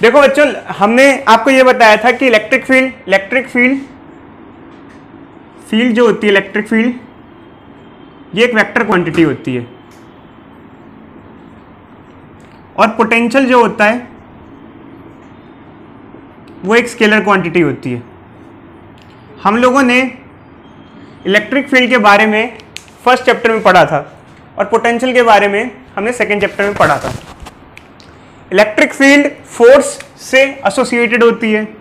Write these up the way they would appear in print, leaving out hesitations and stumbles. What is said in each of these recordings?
देखो बच्चों, हमने आपको ये बताया था कि इलेक्ट्रिक फील्ड जो होती है, इलेक्ट्रिक फील्ड ये एक वेक्टर क्वांटिटी होती है, और पोटेंशियल जो होता है वो एक स्केलर क्वांटिटी होती है। हम लोगों ने इलेक्ट्रिक फील्ड के बारे में फर्स्ट चैप्टर में पढ़ा था और पोटेंशियल के बारे में हमने सेकेंड चैप्टर में पढ़ा था। इलेक्ट्रिक फील्ड फोर्स से एसोसिएटेड होती है,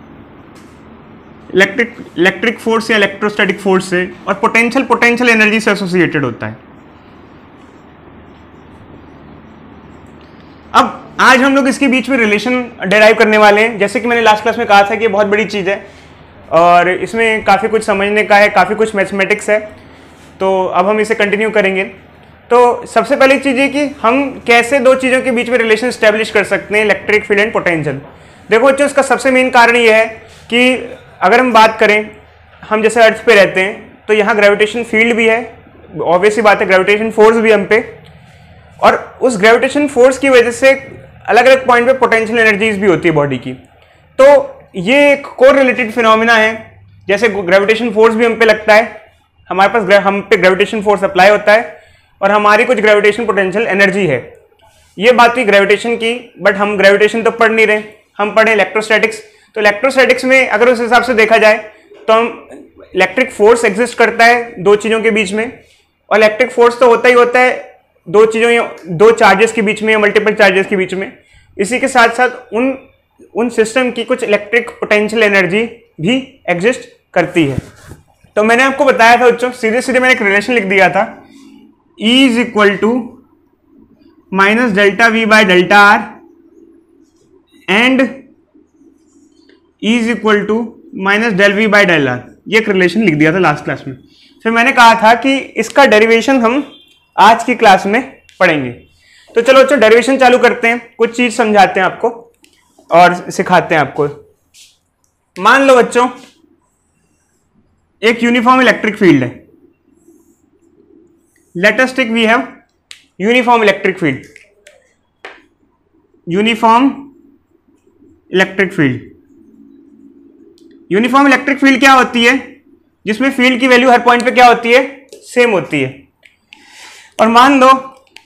इलेक्ट्रिक फोर्स या इलेक्ट्रोस्टैटिक फोर्स से, और पोटेंशियल एनर्जी से एसोसिएटेड होता है। अब आज हम लोग इसके बीच में रिलेशन डेराइव करने वाले हैं। जैसे कि मैंने लास्ट क्लास में कहा था कि ये बहुत बड़ी चीज़ है और इसमें काफ़ी कुछ समझने का है, काफ़ी कुछ मैथमेटिक्स है, तो अब हम इसे कंटिन्यू करेंगे। तो सबसे पहली चीज़ है कि हम कैसे दो चीज़ों के बीच में रिलेशन स्टैब्लिश कर सकते हैं, इलेक्ट्रिक फील्ड एंड पोटेंशियल। देखो बच्चों, इसका सबसे मेन कारण ये है कि अगर हम बात करें, हम जैसे अर्थ पे रहते हैं तो यहाँ ग्रेविटेशन फील्ड भी है, ऑब्वियस सी बात है, ग्रेविटेशन फोर्स भी हम पे, और उस ग्रेविटेशन फोर्स की वजह से अलग अलग पॉइंट पे पोटेंशियल एनर्जीज भी होती है बॉडी की। तो ये एक कोर रिलेटेड फिनोमिना है। जैसे ग्रेविटेशन फोर्स भी हम पे लगता है, हमारे पास हम पे ग्रेविटेशन फोर्स अप्लाई होता है और हमारी कुछ ग्रेविटेशन पोटेंशियल एनर्जी है। ये बात हुई ग्रेविटेशन की, बट हम ग्रेविटेशन तो पढ़ नहीं रहे, हम पढ़े इलेक्ट्रोस्टैटिक्स। तो इलेक्ट्रोस्टैटिक्स में अगर उस हिसाब से देखा जाए तो हम इलेक्ट्रिक फोर्स एग्जिस्ट करता है दो चीज़ों के बीच में, और इलेक्ट्रिक फोर्स तो होता ही होता है दो चीज़ों या दो चार्जेस के बीच में या मल्टीपल चार्जेस के बीच में। इसी के साथ साथ उन सिस्टम की कुछ इलेक्ट्रिक पोटेंशियल एनर्जी भी एग्जिस्ट करती है। तो मैंने आपको बताया था बच्चों, सीधे सीधे मैंने एक रिलेशन लिख दिया था, E is equal to minus delta V by delta R and E is equal to minus del V by del R. ये एक रिलेशन लिख दिया था लास्ट क्लास में। फिर मैंने कहा था कि इसका डेरिवेशन हम आज की क्लास में पढ़ेंगे। तो चलो बच्चों, डेरिवेशन चालू करते हैं, कुछ चीज समझाते हैं आपको और सिखाते हैं आपको। मान लो बच्चों, एक यूनिफॉर्म इलेक्ट्रिक फील्ड है। Let us take we have uniform electric field. Uniform electric field, uniform electric field क्या होती है? जिसमें फील्ड की वैल्यू हर पॉइंट पे क्या होती है? सेम होती है। और मान लो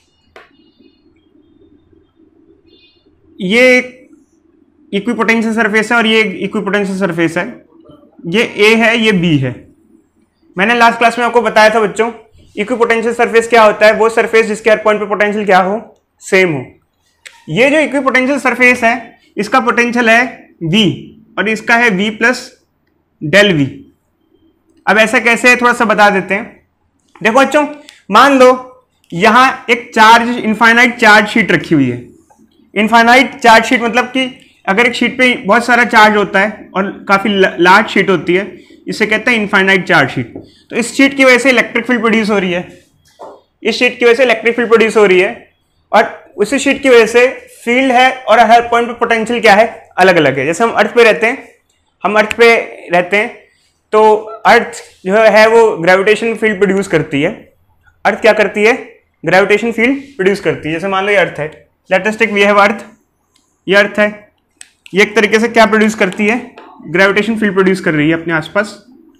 ये एक इक्विपोटेंशियल सरफेस है और ये इक्विपोटेंशियल सरफेस है, ये A है, ये B है। मैंने लास्ट क्लास में आपको बताया था बच्चों, इक्विपोटेंशियल सरफेस क्या होता है? वो सरफेस जिसके हर पॉइंट पे पोटेंशियल क्या हो? सेम हो। ये जो इक्विपोटेंशियल सरफेस है, इसका पोटेंशियल है V और इसका है V प्लस डेल V। अब ऐसा कैसे है थोड़ा सा बता देते हैं। देखो बच्चों, मान लो यहां एक चार्ज, इनफाइनाइट चार्ज शीट रखी हुई है। इनफाइनाइट चार्ज शीट मतलब कि अगर एक शीट पे बहुत सारा चार्ज होता है और काफी लार्ज शीट होती है, इसे कहते हैं इनफाइनाइट चार्ज शीट। तो इस शीट की वजह से इलेक्ट्रिक फील्ड प्रोड्यूस हो रही है, इस शीट की वजह से इलेक्ट्रिक फील्ड प्रोड्यूस हो रही है, और उसी शीट की वजह से फील्ड है और हर पॉइंट पे पोटेंशियल क्या है? अलग अलग है। जैसे हम अर्थ पे रहते हैं, तो अर्थ जो है वो ग्रेविटेशन फील्ड प्रोड्यूस करती है। अर्थ क्या करती है? ग्रेविटेशन फील्ड प्रोड्यूस करती है। जैसे मान लो ये अर्थ है, let us take we have earth, ये अर्थ है, ये एक तरीके से क्या प्रोड्यूस करती है? ग्रेविटेशन फील्ड प्रोड्यूस कर रही है अपने आसपास।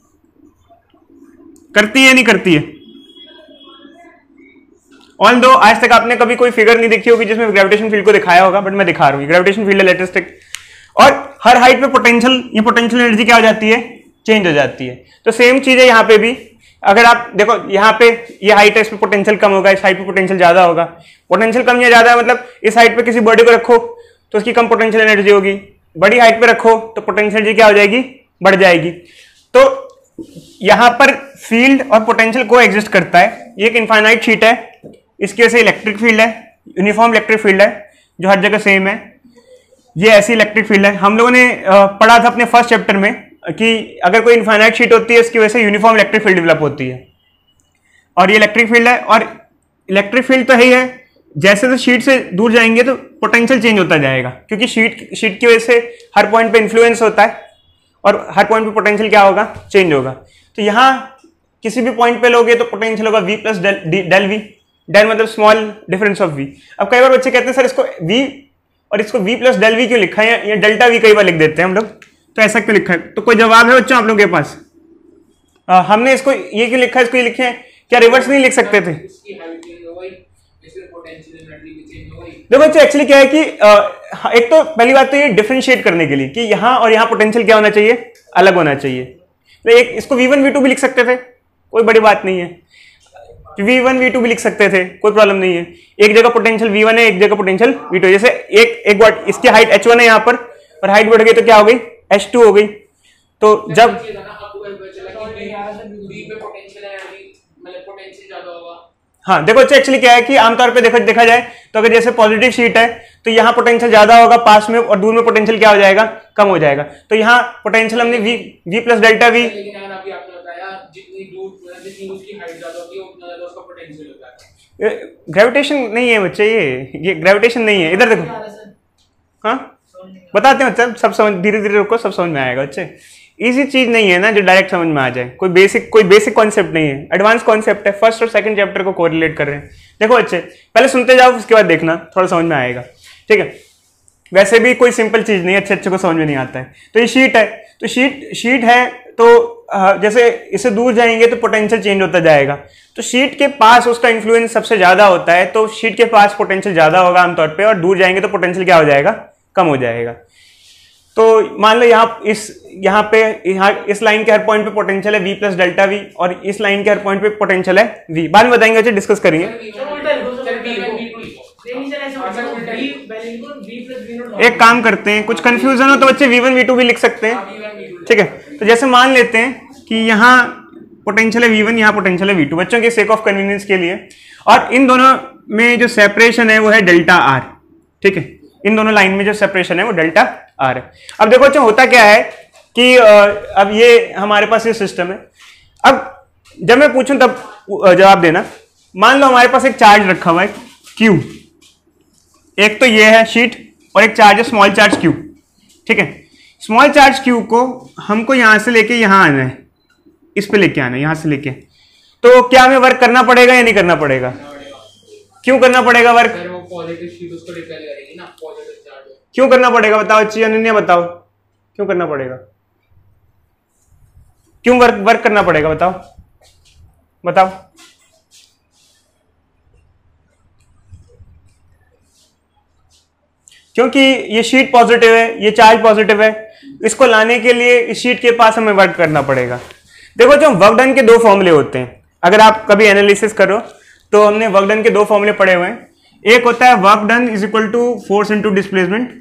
करती है नहीं करती है? ऑल दो आज तक आपने कभी कोई फिगर नहीं देखी होगी जिसमें ग्रेविटेशन फील्ड को दिखाया होगा, बट मैं दिखा रहा हूं। ग्रेविटेशन फील्ड है, लेट अस टेक, और हर हाइट पे पोटेंशियल एनर्जी क्या हो जाती है? चेंज हो जाती है। तो सेम चीज है यहाँ पे भी। अगर आप देखो, यहाँ पे ये हाइट है, इस पे पोटेंशियल कम होगा, इस हाइट पे पोटेंशियल ज्यादा होगा। पोटेंशियल कम या ज्यादा मतलब इस हाइट पे किसी बॉडी को रखो तो उसकी कम पोटेंशियल एनर्जी होगी, बड़ी हाइट पे रखो तो पोटेंशियल एनर्जी क्या हो जाएगी? बढ़ जाएगी। तो यहाँ पर फील्ड और पोटेंशियल को एग्जिस्ट करता है। ये एक इनफाइनाइट शीट है, इसकी वजह से इलेक्ट्रिक फील्ड है, यूनिफॉर्म इलेक्ट्रिक फील्ड है जो हर जगह सेम है। ये ऐसी इलेक्ट्रिक फील्ड है। हम लोगों ने पढ़ा था अपने फर्स्ट चैप्टर में कि अगर कोई इनफाइनाइट शीट होती है, इसकी वजह से यूनिफॉर्म इलेक्ट्रिक फील्ड डेवलप होती है, और ये इलेक्ट्रिक फील्ड है। और इलेक्ट्रिक फील्ड तो है ही है, जैसे तो शीट से दूर जाएंगे तो पोटेंशियल चेंज होता जाएगा, क्योंकि शीट की वजह से हर पॉइंट पे इन्फ्लुएंस होता है और हर पॉइंट पे पोटेंशियल क्या होगा? चेंज होगा। तो यहाँ किसी भी पॉइंट पे लोगे तो पोटेंशियल होगा V प्लस डेल V। डेल मतलब स्मॉल डिफरेंस ऑफ V। अब कई बार बच्चे कहते हैं सर इसको V और इसको v प्लस डेल वी क्यों लिखा है, या डेल्टा वी कई बार लिख देते हैं हम लोग, तो ऐसा क्यों लिखा है? तो कोई जवाब है बच्चों आप लोगों के पास? हमने इसको ये क्यों लिखा है, इसको ये लिखे हैं, क्या रिवर्स नहीं लिख सकते थे? देखो बच्चों एक्चुअली क्या है कि एक तो पहली बात तो ये डिफरेंशिएट करने के लिए कि यहाँ और यहाँ पोटेंशियल क्या होना चाहिए, अलग होना चाहिए। तो एक इसको v1 v2 भी लिख सकते थे, कोई बड़ी बात नहीं है, v1 v2 भी लिख सकते थे, कोई प्रॉब्लम नहीं है। एक जगह पोटेंशियल v1 है, एक जगह पोटेंशियल v2 है। जैसे एक बार इसकी हाइट h1 है यहाँ पर, और हाइट बढ़ गई तो क्या हो गई, h2 हो गई। तो जब हाँ देखो अच्छा एक्चुअली क्या है कि आमतौर पे देखा जाए तो अगर जैसे पॉजिटिव शीट है तो यहाँ पोटेंशियल ज्यादा होगा पास में, और दूर में पोटेंशियल क्या हो जाएगा, कम हो जाएगा। तो यहाँ पोटेंशियल हमने v plus delta V, gravitation नहीं है बच्चे, ये ग्रेविटेशन नहीं है। इधर देखो, हाँ बताते हैं बच्चा, सब समझ, धीरे धीरे रुको, सब समझ में आएगा बच्चे। इजी चीज नहीं है ना जो डायरेक्ट समझ में आ जाए, कोई बेसिक कॉन्सेप्ट नहीं है, एडवांस कॉन्सेप्ट है। फर्स्ट और सेकंड चैप्टर को कोरिलेट कर रहे हैं। देखो बच्चे पहले सुनते जाओ, उसके बाद देखना, थोड़ा समझ में आएगा, ठीक है। वैसे भी कोई सिंपल चीज नहीं है, अच्छे को समझ में नहीं आता है। तो ये शीट है, तो शीट है तो जैसे इससे दूर जाएंगे तो पोटेंशियल चेंज होता जाएगा। तो शीट के पास उसका इन्फ्लुएंस सबसे ज्यादा होता है, तो शीट के पास पोटेंशियल ज्यादा होगा आमतौर पे, और दूर जाएंगे तो पोटेंशियल क्या हो जाएगा, कम हो जाएगा। तो मान लो यहाँ पे इस लाइन के हर पॉइंट पे पोटेंशियल है v प्लस डेल्टा वी, और इस लाइन के हर पॉइंट पे पोटेंशियल है v। बाद में बताएंगे, अच्छा डिस्कस करेंगे। एक काम करते हैं, कुछ कंफ्यूजन हो तो बच्चे v1 v2 भी लिख सकते हैं, ठीक है। तो जैसे मान लेते हैं कि यहाँ पोटेंशियल है v1, यहाँ पोटेंशियल है v2, बच्चों के सेक ऑफ कन्वीनियंस के लिए, और इन दोनों में जो सेपरेशन है वो है डेल्टा r, ठीक है। इन दोनों लाइन में जो सेपरेशन है वो डेल्टा r है। अब देखो अच्छा होता क्या है कि अब ये हमारे पास ये सिस्टम है। अब जब मैं पूछूं तब जवाब देना। मान लो हमारे पास एक चार्ज रखा हुआ है q, एक तो ये है शीट, और एक चार्ज है स्मॉल चार्ज q, ठीक है। स्मॉल चार्ज q को हमको यहां से लेके यहां आना है, इस पे लेके आना है, यहां से लेके। तो क्या हमें वर्क करना पड़ेगा या नहीं करना पड़ेगा? क्यों करना पड़ेगा वर्क? क्यों करना पड़ेगा बताओ अच्छी अनन्या, बताओ क्यों करना पड़ेगा, क्यों वर्क करना पड़ेगा, बताओ। क्योंकि ये शीट पॉजिटिव है, ये चार्ज पॉजिटिव है, इसको लाने के लिए इस शीट के पास हमें वर्क करना पड़ेगा। देखो जो वर्क डन के दो फॉर्मूले होते हैं, अगर आप कभी एनालिसिस करो तो हमने वर्क डन के दो फॉर्मूले पढ़े हुए हैं। एक होता है work done is equal to force into displacement,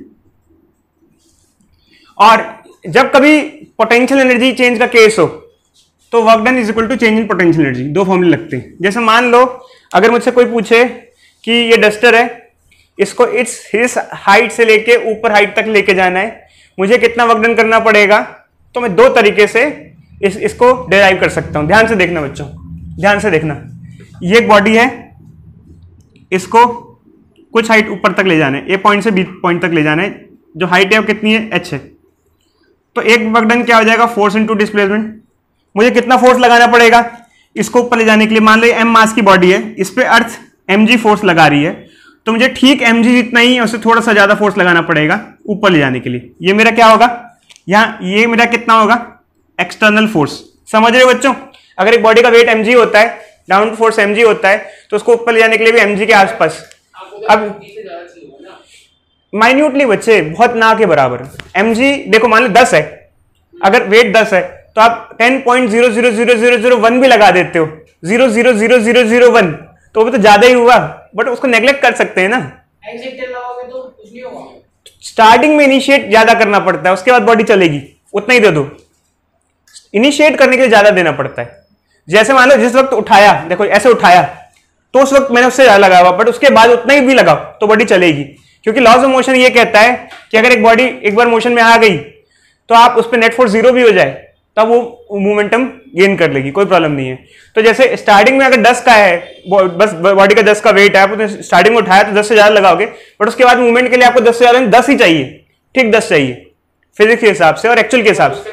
और जब कभी पोटेंशियल एनर्जी चेंज का केस हो तो work done is equal to change in potential energy, दो फॉर्मूले लगते हैं। जैसे मान लो अगर मुझसे कोई पूछे कि ये डस्टर है, इसको इस हाइट से लेके ऊपर हाइट तक लेके जाना है, मुझे कितना वर्क डन करना पड़ेगा, तो मैं दो तरीके से इसको डिराइव कर सकता हूं। ध्यान से देखना बच्चों, ध्यान से देखना। ये एक बॉडी है, इसको कुछ हाइट ऊपर तक ले जाना है, ए पॉइंट से बी पॉइंट तक ले जाना है, जो हाइट है वो कितनी है, एच है। तो एक वर्क डन क्या हो जाएगा, फोर्स इनटू डिस्प्लेसमेंट। मुझे कितना फोर्स लगाना पड़ेगा इसको ऊपर ले जाने के लिए? मान लो एम मास की बॉडी है, इस पे अर्थ mg फोर्स लगा रही है, तो मुझे ठीक mg जितना ही उससे थोड़ा सा ज्यादा फोर्स लगाना पड़ेगा ऊपर ले जाने के लिए। ये मेरा क्या होगा, यहाँ ये मेरा कितना होगा, एक्सटर्नल फोर्स। समझ रहे हो बच्चों? अगर एक बॉडी का वेट mg होता है, डाउन फोर्स mg होता है, तो उसको ऊपर ले जाने के लिए भी mg के आसपास। अब माइन्यूटली बच्चे, बहुत ना के बराबर mg। देखो मान लो 10 है, अगर वेट 10 है तो आप 10.000001 भी लगा देते हो, 0.00001, तो वो तो ज्यादा ही हुआ, बट उसको नेग्लेक्ट कर सकते हैं ना। तो कुछ नहीं होगा। स्टार्टिंग में इनिशिएट ज्यादा करना पड़ता है, उसके बाद बॉडी चलेगी, उतना ही दे दो। इनिशिएट करने के लिए ज्यादा देना पड़ता है। जैसे मान लो जिस वक्त उठाया, देखो ऐसे उठाया तो उस वक्त मैंने उससे ज्यादा लगा हुआ, बट उसके बाद उतना ही भी लगाओ तो बॉडी चलेगी, क्योंकि लॉज ऑफ मोशन ये कहता है कि अगर एक बॉडी एक बार मोशन में आ गई तो आप उस पर नेट फोर्स 0 भी हो जाए तब वो मोमेंटम गेन कर लेगी, कोई प्रॉब्लम नहीं है। तो जैसे स्टार्टिंग में अगर 10 का है, बस बॉडी का 10 का वेट है, आप स्टार्टिंग में उठाया तो 10 से ज्यादा लगाओगे, बट उसके बाद मूवमेंट के लिए आपको 10 से ज्यादा 10 ही चाहिए, ठीक 10 चाहिए फिजिक्स के हिसाब से और एक्चुअल के हिसाब से,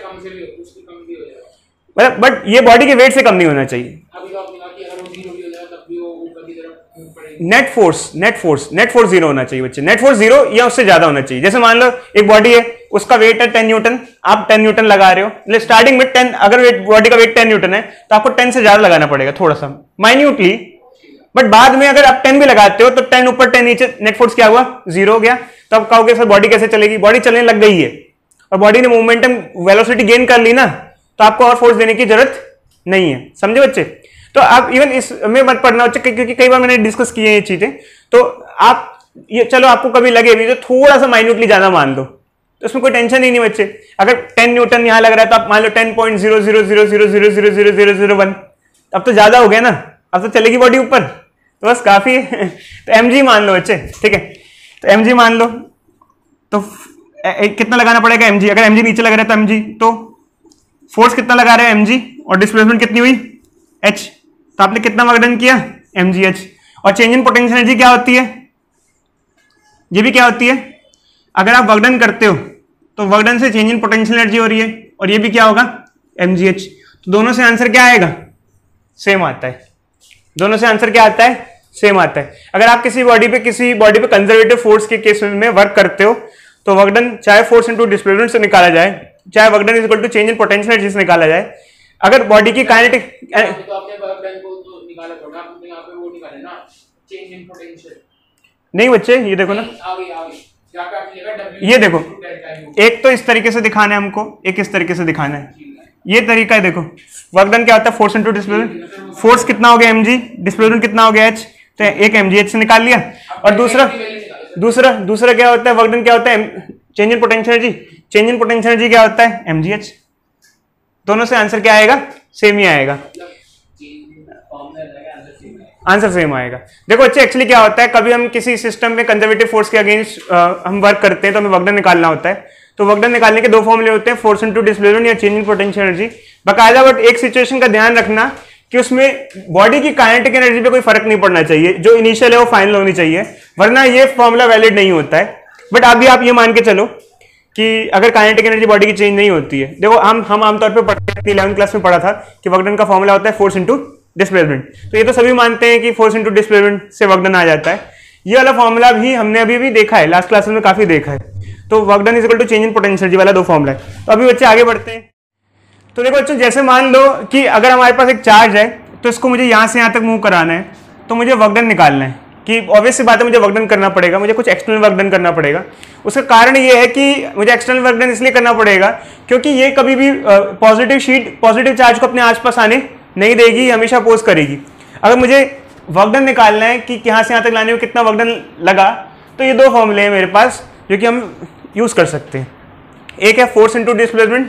बट ये बॉडी के वेट से कम नहीं होना चाहिए। नेट फोर्स 0 होना चाहिए बच्चे, नेट फोर्स 0 या उससे ज्यादा होना चाहिए। जैसे मान लो एक बॉडी है, उसका वेट है 10 न्यूटन, आप 10 न्यूटन लगा रहे हो, मतलब स्टार्टिंग में 10, अगर बॉडी का वेट 10 न्यूटन है तो आपको 10 से ज्यादा लगाना पड़ेगा, थोड़ा सा माइन्यूटली, बट बाद में अगर आप 10 भी लगाते हो तो 10 ऊपर 10 नीचे, नेट फोर्स क्या हुआ, 0 हो गया। तो आप कहोगे सर बॉडी कैसे चलेगी, बॉडी चलने लग गई है और बॉडी ने मोमेंटम वेलोसिटी गेन कर ली ना, तो आपको और फोर्स देने की जरूरत नहीं है, समझे बच्चे। तो आप इवन इसमें मत पढ़ना बच्चे, क्योंकि कई बार मैंने डिस्कस किए हैं ये चीजें, तो आप ये चलो आपको कभी लगे भी तो थोड़ा सा माइन्यूटली ज्यादा मान लो, तो उसमें कोई टेंशन ही नहीं बच्चे। अगर 10 न्यूटन यहां लग रहा है तो आप मान लो 10.0000000001, अब तो ज्यादा हो गया ना, अब तो चलेगी बॉडी ऊपर, तो बस काफी है। तो mg मान लो बच्चे, ठीक है, तो mg मान लो, तो कितना लगाना पड़ेगा mg, अगर mg नीचे लग रहा है तो mg, तो फोर्स कितना लगा रहे हैं mg और डिस्प्लेसमेंट कितनी हुई h, तो आपने कितना वर्क डन किया mgh। और चेंज इन पोटेंशियल एनर्जी क्या होती है, ये भी क्या होती है, अगर आप वर्क डन करते हो तो वर्क डन से चेंज इन पोटेंशियल एनर्जी हो रही है, और ये भी क्या होगा mgh। तो दोनों से आंसर क्या आएगा, सेम आता है, दोनों से आंसर क्या आता है, सेम आता है। अगर आप किसी बॉडी पे कंजर्वेटिव फोर्स के केस में वर्क करते हो तो वर्क डन चाहे फोर्स इनटू डिस्प्लेसमेंट से निकाला जाए, चाहे work done is equal to change in potential energy से निकाला जाए। अगर बॉडी की काइनेटिक नहीं बच्चे, ये देखो ना, ये देखो, एक तो इस तरीके से दिखाना है हमको, एक इस तरीके से दिखाना है, ये तरीका है। देखो वर्क डन क्या होता है, फोर्स इनटू डिस्प्लेसमेंट, फोर्स कितना हो गया mg, डिस्प्लेसमेंट कितना हो गया h, तो एक mgh से निकाल लिया। और दूसरा क्या होता है, वर्क डन क्या होता है, change in potential energy, change in potential energy क्या होता है mgh। दोनों से आंसर क्या आएगा, सेम ही आएगा, आंसर सेम आएगा। देखो बच्चे एक्चुअली क्या होता है, कभी हम किसी सिस्टम में कंजर्वेटिव फोर्स के अगेंस्ट हम वर्क करते हैं तो हमें वर्क डन निकालना होता है। तो वर्क डन निकालने के दो फॉर्मूले होते हैं, फोर्स इनटू डिस्प्लेसमेंट या चेंज इन पोटेंशियल एनर्जी बकायदा। बट एक सिचुएशन का ध्यान रखना कि उसमें बॉडी की काइनेटिक एनर्जी पे कोई फर्क नहीं पड़ना चाहिए, जो इनिशियल है वो फाइनल होनी चाहिए, वरना ये फॉर्मूला वैलिड नहीं होता है। बट अभी आप ये मान के चलो कि अगर काइनेटिक एनर्जी बॉडी की चेंज नहीं होती है, देखो हम आमतौर पर पढ़ते हैं, 11वीं क्लास में पढ़ा था कि वर्क डन का फॉर्मूला होता है फोर्स इनटू डिस्प्लेसमेंट, तो ये तो सभी मानते हैं कि फोर्स इनटू डिस्प्लेसमेंट से वर्क डन आ जाता है। ये वाला फॉर्मूला भी हमने अभी भी देखा है, लास्ट क्लास में काफी देखा है। तो work done is equal to change in potential energy वाला दो फॉर्मूला है। तो अभी बच्चे आगे बढ़ते हैं। तो देखो बच्चों, जैसे मान लो कि अगर हमारे पास एक चार्ज है तो इसको मुझे यहाँ से यहाँ तक मूव कराना है, तो मुझे वर्क डन निकालना है कि ऑब्वियस सी बात है मुझे वर्क डन करना पड़ेगा, मुझे कुछ एक्सटर्नल वर्क डन करना पड़ेगा। उसका कारण ये है कि मुझे एक्सटर्नल वर्क डन इसलिए करना पड़ेगा क्योंकि ये कभी भी पॉजिटिव चार्ज को अपने आसपास आने नहीं देगी, हमेशा अपोज करेगी। अगर मुझे वर्क डन निकालना है कि यहाँ से यहाँ तक लाने में कितना वर्क डन लगा, तो ये दो फॉर्मूले हैं मेरे पास जो कि हम यूज कर सकते हैं। एक है फोर्स इनटू डिस्प्लेसमेंट,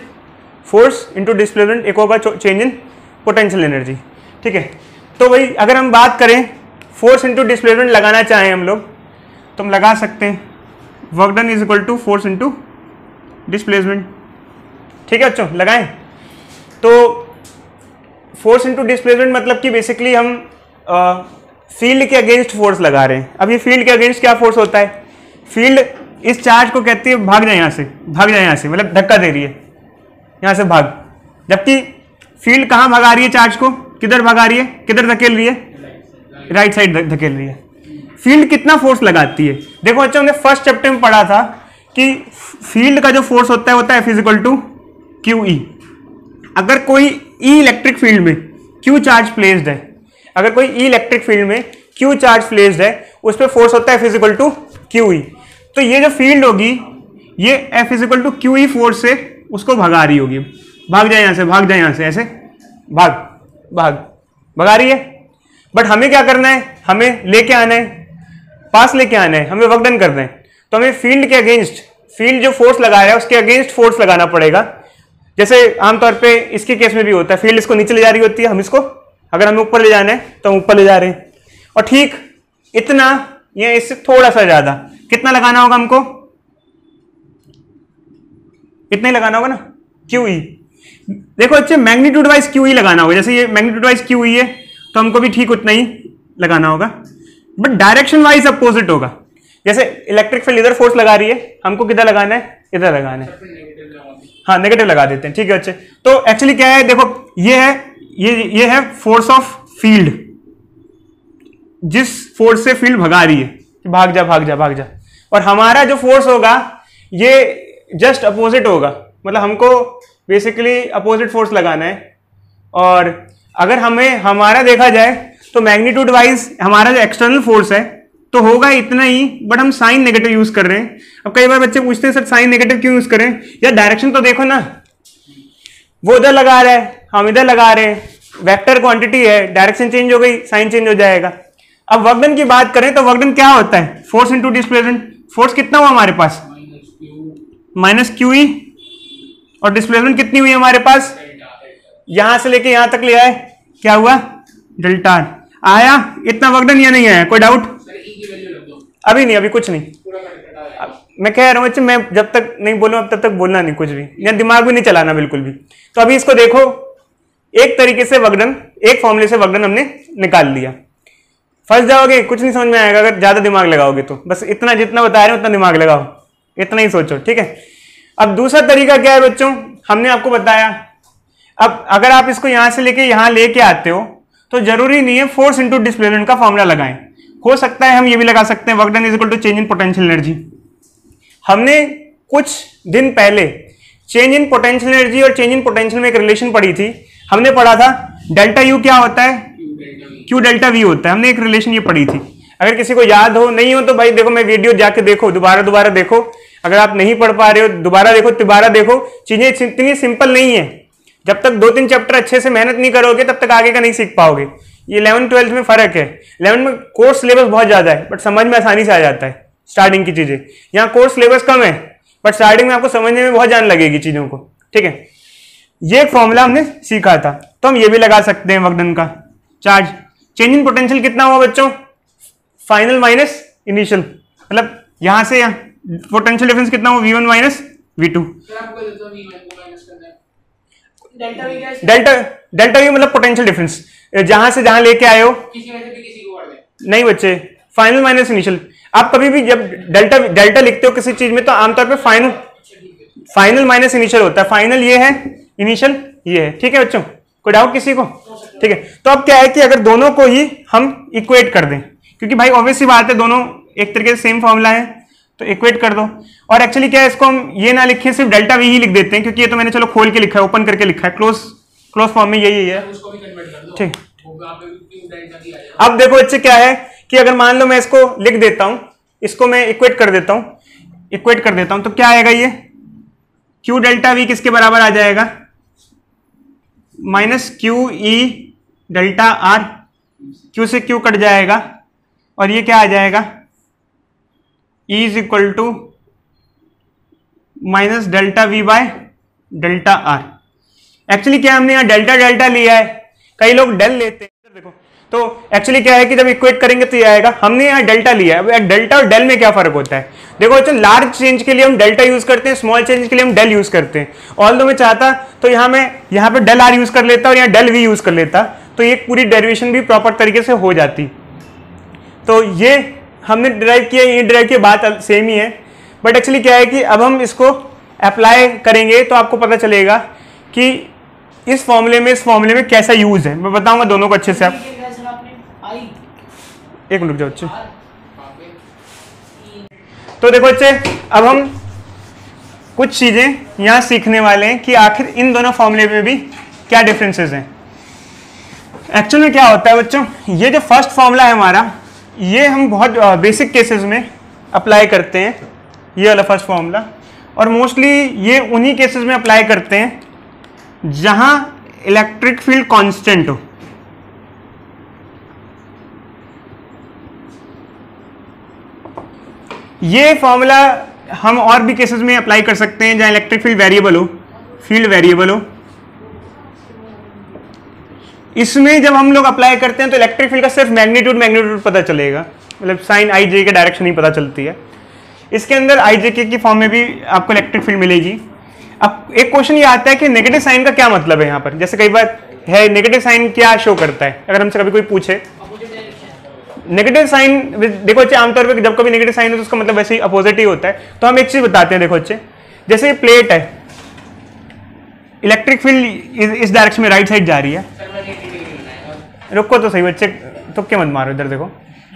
एक होगा चेंज इन पोटेंशियल एनर्जी, ठीक है। तो भाई अगर हम बात करें फोर्स इनटू डिस्प्लेसमेंट लगाना चाहें हम लोग, तो हम लगा सकते हैं work done is equal to force into displacement, ठीक है बच्चों, लगाएं। तो फोर्स इनटू डिस्प्लेसमेंट मतलब कि बेसिकली हम फील्ड के अगेंस्ट फोर्स लगा रहे हैं। अब ये फील्ड के अगेंस्ट क्या फोर्स होता है, फील्ड इस चार्ज को कहती है भाग जाए यहाँ से, मतलब धक्का दे रही है यहाँ से भाग, जबकि फील्ड कहाँ भगा रही है चार्ज को, किधर भगा रही है, किधर धकेल रही है, राइट साइड धकेल रही है। फील्ड कितना फोर्स लगाती है, देखो बच्चों हमने फर्स्ट चैप्टर में पढ़ा था कि फील्ड का जो फोर्स होता है F इक्वल टू QE। अगर कोई ई इलेक्ट्रिक फील्ड में Q चार्ज प्लेस्ड है, अगर कोई ई इलेक्ट्रिक फील्ड में Q चार्ज प्लेस्ड है, उस पर फोर्स होता है F इक्वल टू QE। तो ये जो फील्ड होगी ये F equal to QE force से उसको भगा रही होगी, भाग जाए यहाँ से, ऐसे भगा रही है। बट हमें क्या करना है, हमें लेके आना है, पास लेके आना है, हमें वर्क डन करना है। तो हमें फील्ड के अगेंस्ट, फील्ड जो फोर्स लगा रहा है उसके अगेंस्ट फोर्स लगाना पड़ेगा। जैसे आमतौर पे इसके केस में भी होता है, फील्ड इसको नीचे ले जा रही होती है, हम इसको अगर हमें ऊपर ले जाना है तो हम ऊपर ले जा रहे हैं, और ठीक इतना या इससे थोड़ा सा ज्यादा कितना लगाना होगा हमको, इतना ही लगाना होगा ना, QE। देखो अच्छे मैग्नीट्यूड वाइज QE लगाना होगा, जैसे ये मैग्नीट्यूड वाइज QE है तो हमको भी ठीक उतना ही लगाना होगा, बट डायरेक्शन वाइज अपोजिट होगा। जैसे इलेक्ट्रिक फील्ड इधर फोर्स लगा रही है, हमको किधर लगाना है, इधर लगाना है, हाँ नेगेटिव लगा देते हैं, ठीक है अच्छे। तो एक्चुअली क्या है, देखो ये है फोर्स ऑफ फील्ड, जिस फोर्स से फील्ड भगा रही है कि भाग जा भाग जा भाग जा, और हमारा जो फोर्स होगा ये जस्ट अपोजिट होगा, मतलब हमको बेसिकली अपोजिट फोर्स लगाना है। और अगर हमें हमारा देखा जाए तो मैग्नीट्यूड वाइज हमारा जो एक्सटर्नल फोर्स है तो होगा इतना ही, बट हम साइन नेगेटिव यूज कर रहे हैं। अब कई बार बच्चे पूछते हैं सर साइन नेगेटिव क्यों यूज करें, यार डायरेक्शन तो देखो ना, वो उधर लगा रहा है हम इधर लगा रहे हैं, वेक्टर क्वांटिटी है, डायरेक्शन चेंज हो गई साइन चेंज हो जाएगा। अब वर्क डन की बात करें तो वर्क डन क्या होता है, फोर्स इनटू डिस्प्लेसमेंट। फोर्स कितना हुआ हमारे पास माइनस क्यू ई, और डिस्प्लेसमेंट कितनी हुई हमारे पास, यहां से लेके यहां तक ले आए, क्या हुआ डेल्टा आया। इतना वर्क डन या नहीं आया, कोई डाउट? अभी नहीं, अभी कुछ नहीं। मैं कह रहा हूं बच्चे, मैं जब तक नहीं बोलूं अब तब तक बोलना नहीं कुछ भी, या दिमाग भी नहीं चलाना बिल्कुल भी। तो अभी इसको देखो, एक तरीके से वर्क डन, एक फॉर्मूले से वर्क डन हमने निकाल लिया। फंस जाओगे, कुछ नहीं समझ में आएगा अगर ज्यादा दिमाग लगाओगे तो। बस इतना जितना बता रहे हो उतना दिमाग लगाओ, इतना ही सोचो, ठीक है। अब दूसरा तरीका क्या है बच्चों, हमने आपको बताया। अब अगर आप इसको यहां से लेके यहां लेके आते हो तो जरूरी नहीं है फोर्स इनटू डिस्प्लेसमेंट का फॉर्मूला लगाएं, हो सकता है हम ये भी लगा सकते हैं work done is equal to change in potential energy. हमने कुछ दिन पहले चेंज इन पोटेंशियल एनर्जी और चेंज इन पोटेंशियल में एक रिलेशन पढ़ी थी। हमने पढ़ा था डेल्टा यू क्या होता है, क्यू डेल्टा वी होता है। हमने एक रिलेशन ये पढ़ी थी। अगर किसी को याद हो, नहीं हो तो भाई देखो, मैं वीडियो जाके देखो, दोबारा देखो। अगर आप नहीं पढ़ पा रहे हो दोबारा देखो। चीजें इतनी सिंपल नहीं है, जब तक 2-3 चैप्टर अच्छे से मेहनत नहीं करोगे तब तक आगे का नहीं सीख पाओगे। ये 11th-12th में फर्क है। 11th में कोर्स सिलेबस बहुत ज्यादा है बट समझ में आसानी से आ जाता है स्टार्टिंग की चीजें। यहाँ कोर्स सिलेबस कम है बट स्टार्टिंग में आपको समझने में बहुत जान लगेगी चीजों को, ठीक है। ये फॉर्मूला हमने सीखा था, तो हम ये भी लगा सकते हैं वर्क डन का। चार्ज चेंज इन पोटेंशियल कितना हुआ बच्चों, फाइनल माइनस इनिशियल, मतलब यहां से यहाँ पोटेंशियल डिफरेंस कितना हुआ, V1 minus V2। Delta V मतलब पोटेंशियल डिफरेंस, जहां से जहां लेके आए हो। नहीं बच्चे, फाइनल माइनस इनिशियल। आप कभी भी जब डेल्टा लिखते हो किसी चीज में तो आमतौर पे फाइनल माइनस इनिशियल होता है। फाइनल ये है, इनिशियल ये है, ठीक है बच्चों। कोई डाउट किसी को? ठीक है। तो अब क्या है कि अगर दोनों को ही हम इक्वेट कर दें, क्योंकि भाई ऑब्वियस सी बात है दोनों एक तरीके से सेम फॉर्मूला है, तो इक्वेट कर दो। और एक्चुअली क्या है, इसको हम ये ना लिखें, सिर्फ डेल्टा वी ही लिख देते हैं, क्योंकि ये तो मैंने चलो खोल के लिखा है, ओपन करके लिखा है, क्लोज फॉर्म में यही है, ठीक। अब देखो बच्चे क्या है कि अगर मान लो मैं इसको लिख देता हूं, इसको मैं इक्वेट कर देता हूं, तो क्या आएगा ये क्यू डेल्टा वी किसके बराबर आ जाएगा, minus Q E delta R. Q से क्यू कट जाएगा और ये क्या आ जाएगा, E is equal to minus delta V by delta R. Actually क्या हमने यहाँ डेल्टा लिया है, कई लोग डेल लेते हैं, देखो। तो एक्चुअली क्या है कि जब इक्वेट करेंगे तो ये आएगा, हमने यहाँ डेल्टा लिया है। अब डेल्टा और डेल में क्या फर्क होता है, देखो बच्चों, लार्ज चेंज के लिए हम डेल्टा यूज करते हैं, स्मॉल चेंज के लिए हम डेल यूज करते हैं। ऑल्दो मैं चाहता तो यहाँ पे डेल आर यूज कर लेता और यहाँ डेल वी यूज कर लेता, तो ये पूरी डेरिवेशन भी प्रॉपर तरीके से हो जाती। तो ये हमने डिराइव किया, ये डिराइव की बात सेम ही है, बट एक्चुअली क्या है कि अब हम इसको अप्लाई करेंगे तो आपको पता चलेगा कि इस फॉर्मूले में कैसा यूज है। मैं बताऊंगा दोनों को अच्छे से। आप एक मिनट जाओ बच्चे। तो देखो बच्चे, अब हम कुछ चीजें यहां सीखने वाले हैं कि आखिर इन दोनों फॉर्मूले में भी क्या डिफरेंसेस हैं। एक्चुअल में क्या होता है बच्चों, ये जो फर्स्ट फॉर्मूला है हमारा, ये हम बहुत बेसिक केसेस में अप्लाई करते हैं, ये वाला फर्स्ट फॉर्मूला। और मोस्टली ये उन्हीं केसेस में अप्लाई करते हैं जहां इलेक्ट्रिक फील्ड कांस्टेंट हो। ये फॉर्मूला हम और भी केसेस में अप्लाई कर सकते हैं जहां इलेक्ट्रिक फील्ड वेरिएबल हो, फील्ड वेरिएबल हो। इसमें जब हम लोग अप्लाई करते हैं तो इलेक्ट्रिक फील्ड का सिर्फ मैग्नीट्यूड पता चलेगा, मतलब साइन आई जे के डायरेक्शन ही पता चलती है। इसके अंदर आई जे के की फॉर्म में भी आपको इलेक्ट्रिक फील्ड मिलेगी। अब एक क्वेश्चन ये आता है कि नेगेटिव साइन का क्या मतलब है यहाँ पर, जैसे कई बार है नेगेटिव साइन क्या शो करता है, अगर हमसे कभी कोई पूछे नेगेटिव साइन। देखो बच्चे, आमतौर पर जब कभी नेगेटिव साइन हो तो उसका मतलब वैसे ही अपोजिट ही होता है। तो हम एक चीज बताते हैं, देखो बच्चे, जैसे प्लेट है, इलेक्ट्रिक फील्ड इस डायरेक्शन में राइट साइड जा रही है। रुको तो सही बच्चे, तो क्या मत मारो, इधर देखो,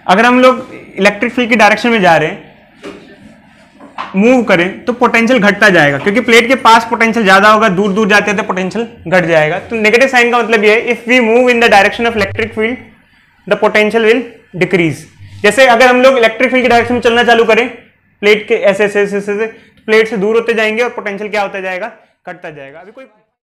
अगर हम लोग इलेक्ट्रिक फील्ड की डायरेक्शन में जा रहे हैं, मूव करें, तो पोटेंशियल घटता जाएगा, क्योंकि प्लेट के पास पोटेंशियल ज्यादा होगा, दूर दूर जाते हैं तो पोटेंशियल घट जाएगा। तो नेगेटिव साइन का मतलब ये है, if we move in the direction of electric field the potential will decrease. जैसे अगर हम लोग इलेक्ट्रिक फील्ड की डायरेक्शन में चलना चालू करें प्लेट के ऐसे ऐसे ऐसे, प्लेट से दूर होते जाएंगे और पोटेंशियल क्या होता जाएगा, घटता जाएगा। अभी कोई